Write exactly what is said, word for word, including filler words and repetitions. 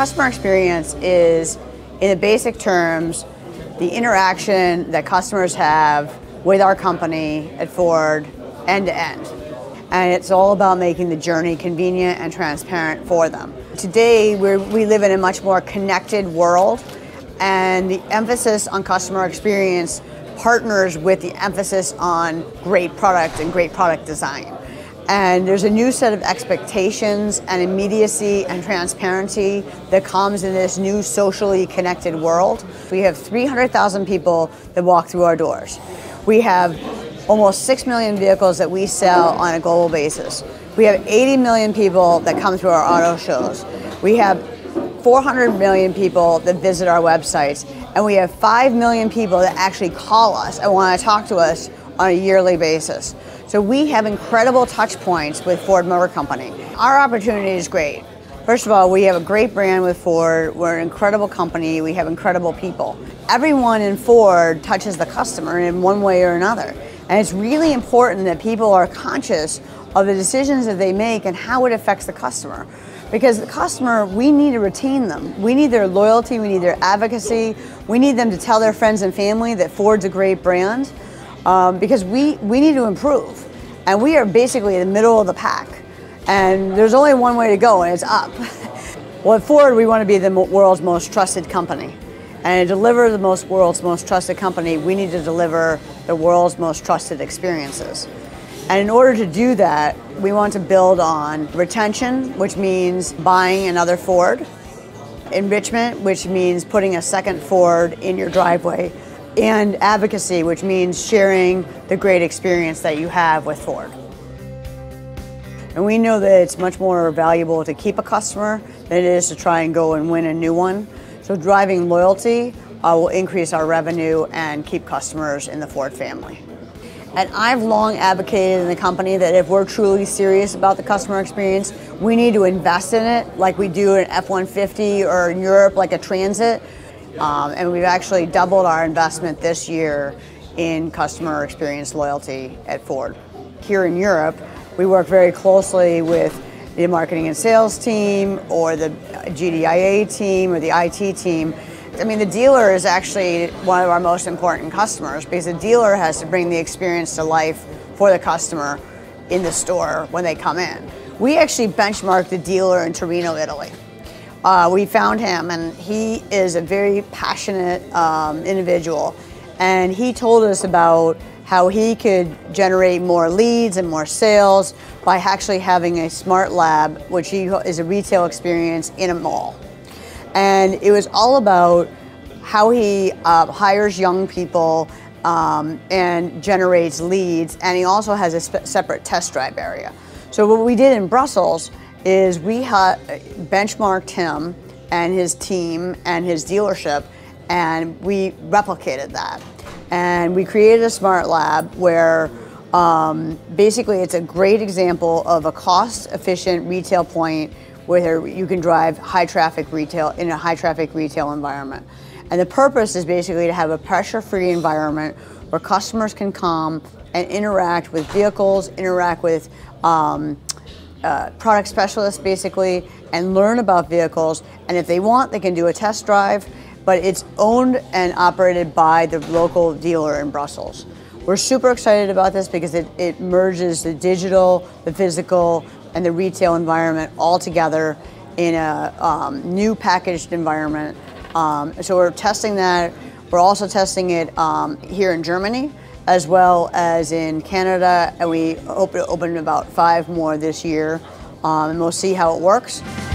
Customer experience is, in the basic terms, the interaction that customers have with our company at Ford end to end. And it's all about making the journey convenient and transparent for them. Today, we're, we live in a much more connected world, and the emphasis on customer experience partners with the emphasis on great product and great product design. And there's a new set of expectations and immediacy and transparency that comes in this new socially connected world. We have three hundred thousand people that walk through our doors. We have almost six million vehicles that we sell on a global basis. We have eighty million people that come through our auto shows. We have four hundred million people that visit our websites, and we have five million people that actually call us and want to talk to us on a yearly basis. So we have incredible touch points with Ford Motor Company. Our opportunity is great. First of all, we have a great brand with Ford. We're an incredible company. We have incredible people. Everyone in Ford touches the customer in one way or another. And it's really important that people are conscious of the decisions that they make and how it affects the customer. Because the customer, we need to retain them. We need their loyalty, we need their advocacy. We need them to tell their friends and family that Ford's a great brand. Um, because we, we need to improve. And we are basically in the middle of the pack. And there's only one way to go, and it's up. Well, at Ford, we want to be the world's most trusted company. And to deliver the most world's most trusted company, we need to deliver the world's most trusted experiences. And in order to do that, we want to build on retention, which means buying another Ford, enrichment, which means putting a second Ford in your driveway, and advocacy, which means sharing the great experience that you have with Ford. And we know that it's much more valuable to keep a customer than it is to try and go and win a new one. So driving loyalty uh, will increase our revenue and keep customers in the Ford family. And I've long advocated in the company that if we're truly serious about the customer experience, we need to invest in it like we do in F one fifty or in Europe like a Transit. Um, and we've actually doubled our investment this year in customer experience loyalty at Ford. Here in Europe, we work very closely with the marketing and sales team or the G D I A team or the I T team. I mean, the dealer is actually one of our most important customers because the dealer has to bring the experience to life for the customer in the store when they come in. We actually benchmarked the dealer in Torino, Italy. Uh, we found him, and he is a very passionate um, individual. And he told us about how he could generate more leads and more sales by actually having a smart lab, which he, is a retail experience in a mall. And it was all about how he uh, hires young people um, and generates leads, and he also has a separate test drive area. So what we did in Brussels is we ha benchmarked him and his team and his dealership, and we replicated that. And we created a smart lab where um, basically it's a great example of a cost-efficient retail point where you can drive high-traffic retail in a high-traffic retail environment. And the purpose is basically to have a pressure-free environment where customers can come and interact with vehicles, interact with um, Uh, product specialists basically, and learn about vehicles, and if they want they can do a test drive, but it's owned and operated by the local dealer in Brussels. We're super excited about this because it, it merges the digital, the physical, and the retail environment all together in a um, new packaged environment. Um, so we're testing that. We're also testing it um, here in Germany, as well as in Canada, and we hope to open about five more this year, um, and we'll see how it works.